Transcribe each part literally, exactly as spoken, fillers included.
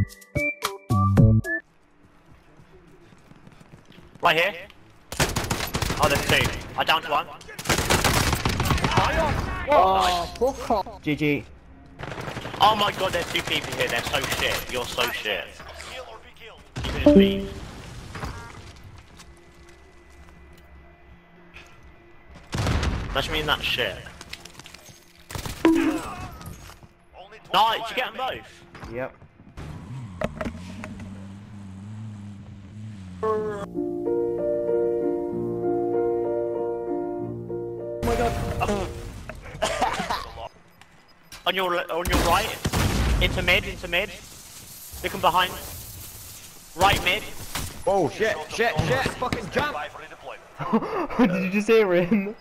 Right here. Oh, there's two. I downed one. Oh, fuck off. G G. Oh my god, there's two people here. They're so shit. You're so shit. You can just leave. Imagine me in that shit. No, did you get them both? Yep. Oh my god. on your on your right, into mid, into mid. Looking behind. Right mid. Oh shit, shit, shit, fucking jump! Did you just hear him?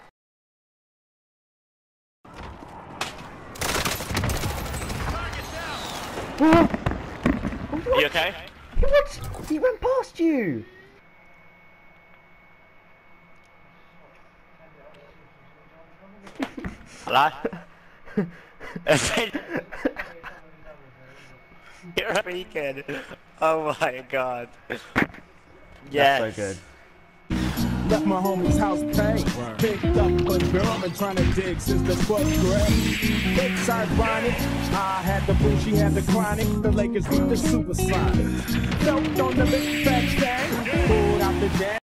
Are you okay? He went, he went past you! Hello? You're a weekend. Oh my god. Yes. That's so good. Left my homie's house paid. Picked up a girl, been trying to dig since the fourth grade. It's ironic. I had the blue, she had the chronic. The Lakers beat the Supersonics. Felt on the big fat thing. Pulled out the jam.